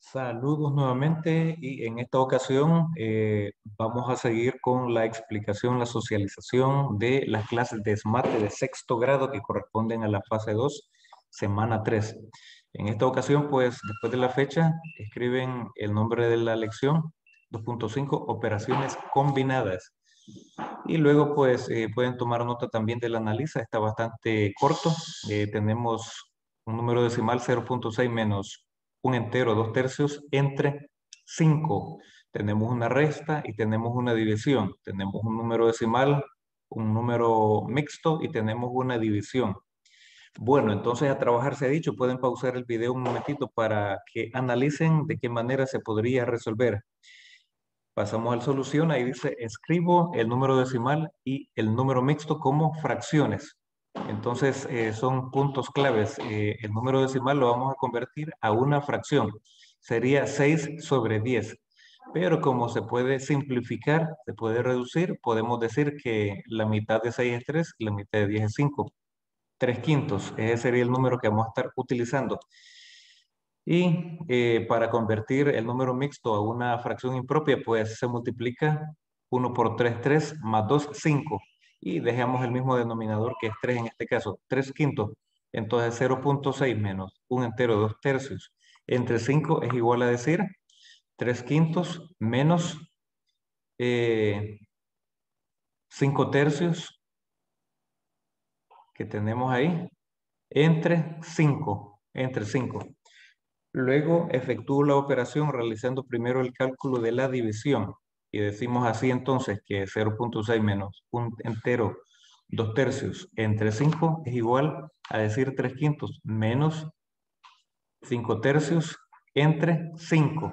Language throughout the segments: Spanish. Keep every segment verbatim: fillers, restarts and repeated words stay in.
Saludos nuevamente y en esta ocasión eh, vamos a seguir con la explicación, la socialización de las clases de SMATE de sexto grado que corresponden a la fase dos, semana tres. En esta ocasión, pues después de la fecha, escriben el nombre de la lección, dos punto cinco, operaciones combinadas. Y luego, pues eh, pueden tomar nota también del analiza, está bastante corto. Eh, tenemos un número decimal cero punto seis menos un entero, dos tercios, entre cinco. Tenemos una resta y tenemos una división. Tenemos un número decimal, un número mixto y tenemos una división. Bueno, entonces a trabajar se ha dicho, pueden pausar el video un momentito para que analicen de qué manera se podría resolver. Pasamos a la solución, ahí dice, escribo el número decimal y el número mixto como fracciones. Entonces, eh, son puntos claves. Eh, el número decimal lo vamos a convertir a una fracción. Sería seis sobre diez. Pero como se puede simplificar, se puede reducir, podemos decir que la mitad de seis es tres y la mitad de diez es cinco. tres quintos, ese sería el número que vamos a estar utilizando. Y eh, para convertir el número mixto a una fracción impropia, pues se multiplica uno por tres, tres, más dos, cinco. Y dejamos el mismo denominador que es tres en este caso, tres quintos. Entonces cero punto seis menos un entero, dos tercios, entre cinco es igual a decir tres quintos menos eh, cinco tercios que tenemos ahí, entre cinco, entre cinco. Luego efectúo la operación realizando primero el cálculo de la división y decimos así entonces que cero punto seis menos un entero, dos tercios entre cinco es igual a decir tres quintos menos cinco tercios entre cinco.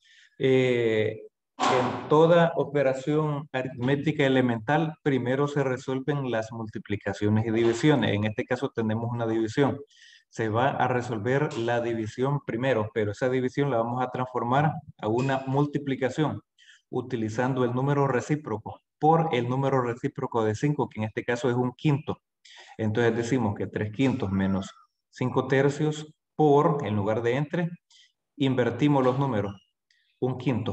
Eh, en toda operación aritmética elemental, primero se resuelven las multiplicaciones y divisiones. En este caso tenemos una división. Se va a resolver la división primero, pero esa división la vamos a transformar a una multiplicación utilizando el número recíproco por el número recíproco de cinco, que en este caso es un quinto. Entonces decimos que tres quintos menos cinco tercios por, en lugar de entre, invertimos los números, un quinto.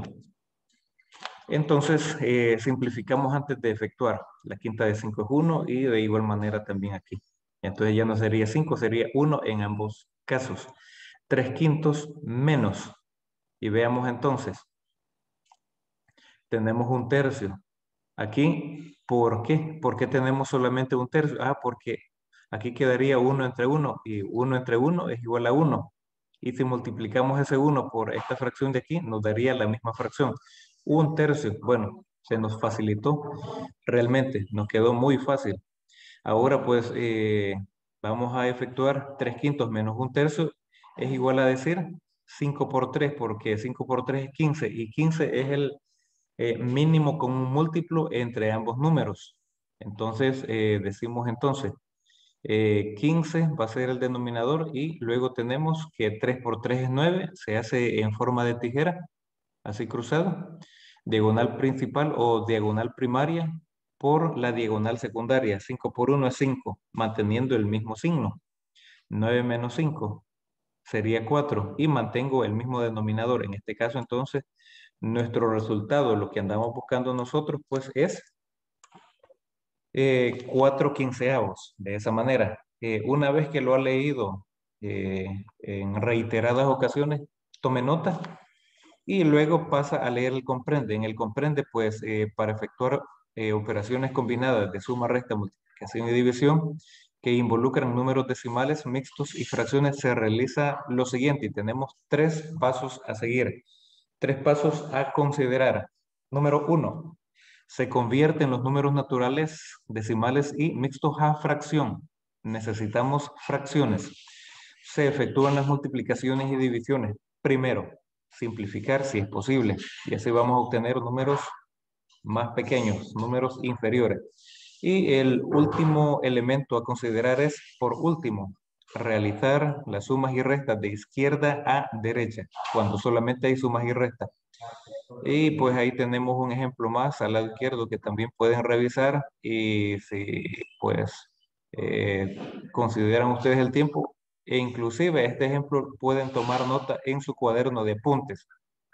Entonces, eh, simplificamos antes de efectuar. La quinta de cinco es uno y de igual manera también aquí. Entonces ya no sería cinco, sería uno en ambos casos. tres quintos menos. Y veamos entonces, tenemos un tercio. Aquí, ¿por qué? ¿Por qué tenemos solamente un tercio? Ah, porque aquí quedaría uno entre uno y uno entre uno es igual a uno. Y si multiplicamos ese uno por esta fracción de aquí, nos daría la misma fracción. Un tercio, bueno, se nos facilitó. Realmente, nos quedó muy fácil. Ahora pues eh, vamos a efectuar tres quintos menos un tercio es igual a decir cinco por tres, porque cinco por tres es quince y quince es el eh, mínimo con un múltiplo entre ambos números. Entonces, eh, decimos entonces, eh, quince va a ser el denominador y luego tenemos que tres por tres es nueve, se hace en forma de tijera, así cruzado, diagonal principal o diagonal primaria por la diagonal secundaria. cinco por uno es cinco, manteniendo el mismo signo. nueve menos cinco sería cuatro y mantengo el mismo denominador. En este caso, entonces, nuestro resultado, lo que andamos buscando nosotros, pues es eh, cuatro quinceavos. De esa manera, Eh, una vez que lo ha leído eh, en reiteradas ocasiones, tome nota y luego pasa a leer el comprende. En el comprende, pues, eh, para efectuar eh, operaciones combinadas de suma, resta, multiplicación y división que involucran números decimales, mixtos y fracciones, se realiza lo siguiente y tenemos tres pasos a seguir. Tres pasos a considerar. Número uno, se convierten los números naturales, decimales y mixtos a fracción. Necesitamos fracciones. Se efectúan las multiplicaciones y divisiones. Primero, simplificar si es posible. Y así vamos a obtener números más pequeños, números inferiores. Y el último elemento a considerar es, por último, realizar las sumas y restas de izquierda a derecha, cuando solamente hay sumas y restas. Y pues ahí tenemos un ejemplo más al lado izquierdo que también pueden revisar y si pues eh, consideran ustedes el tiempo, E inclusive este ejemplo pueden tomar nota en su cuaderno de apuntes.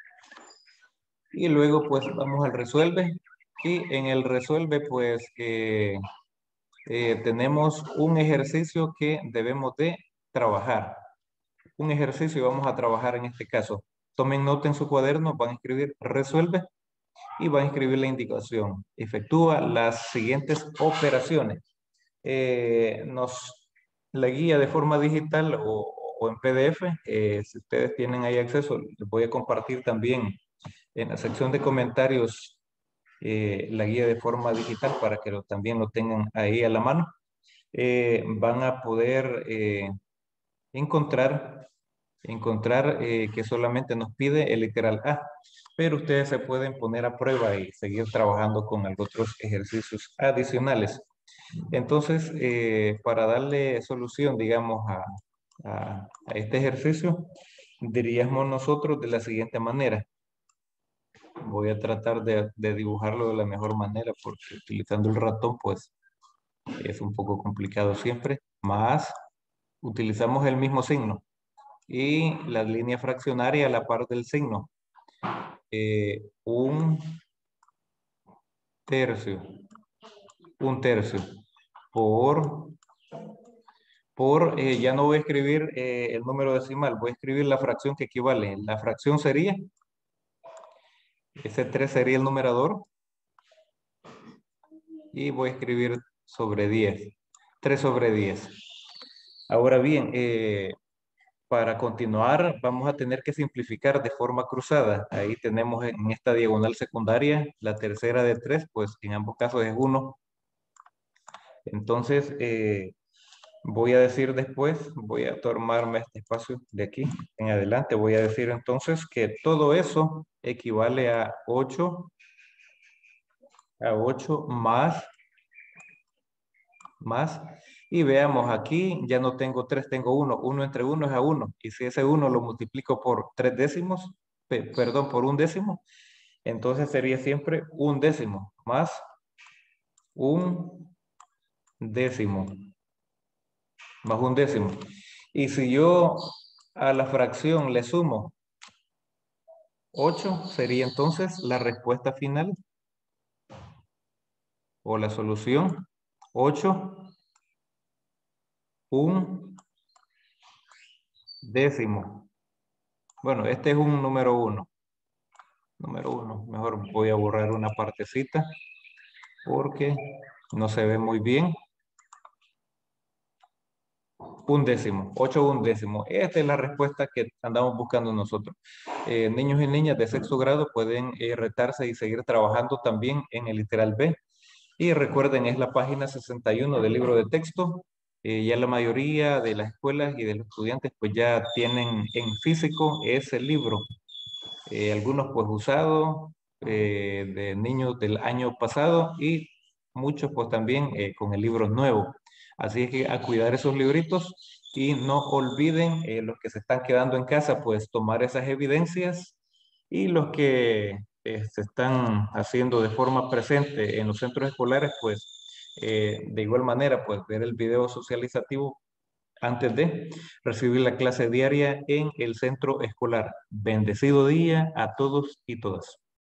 Y luego pues vamos al resuelve. Y en el resuelve pues eh, eh, tenemos un ejercicio que debemos de trabajar. Un ejercicio y vamos a trabajar en este caso. Tomen nota en su cuaderno, van a escribir resuelve y van a escribir la indicación. Efectúa las siguientes operaciones. Eh, nos, la guía de forma digital o, o en P D F, eh, si ustedes tienen ahí acceso, les voy a compartir también en la sección de comentarios eh, la guía de forma digital para que lo, también lo tengan ahí a la mano. Eh, van a poder eh, encontrar, encontrar eh, que solamente nos pide el literal A, pero ustedes se pueden poner a prueba y seguir trabajando con otros ejercicios adicionales. Entonces, eh, para darle solución, digamos, a, a- a este ejercicio, diríamos nosotros de la siguiente manera. Voy a tratar de, de dibujarlo de la mejor manera porque utilizando el ratón, pues, es un poco complicado siempre. Más, utilizamos el mismo signo y la línea fraccionaria a la par del signo. Eh, un tercio, un tercio por por, eh, ya no voy a escribir eh, el número decimal, voy a escribir la fracción que equivale. La fracción sería, ese tres sería el numerador, y voy a escribir sobre diez, tres sobre diez. Ahora bien, eh, para continuar vamos a tener que simplificar de forma cruzada. Ahí tenemos en esta diagonal secundaria, la tercera de tres, pues en ambos casos es uno. Entonces, eh, voy a decir después, voy a tomarme este espacio de aquí en adelante, voy a decir entonces que todo eso equivale a ocho, a ocho más, más, y veamos aquí, ya no tengo tres, tengo uno, uno entre uno es a uno, y si ese uno lo multiplico por tres décimos, pe- perdón, por un décimo, entonces sería siempre un décimo, más un décimo, más un décimo. Y si yo a la fracción le sumo ocho sería entonces la respuesta final o la solución. Ocho, un décimo. Bueno, este es un número uno. Número uno. Mejor voy a borrar una partecita porque no se ve muy bien. Un décimo, ocho un décimo. Esta es la respuesta que andamos buscando nosotros. Eh, niños y niñas de sexto grado pueden eh, retarse y seguir trabajando también en el literal B. Y recuerden, es la página sesenta y uno del libro de texto. Eh, ya la mayoría de las escuelas y de los estudiantes pues ya tienen en físico ese libro. Eh, algunos pues usados eh, de niños del año pasado y muchos pues también eh, con el libro nuevo. Así es que a cuidar esos libritos y no olviden eh, los que se están quedando en casa pues tomar esas evidencias y los que eh, se están haciendo de forma presente en los centros escolares pues eh, de igual manera pues ver el video socializativo antes de recibir la clase diaria en el centro escolar. Bendecido día a todos y todas.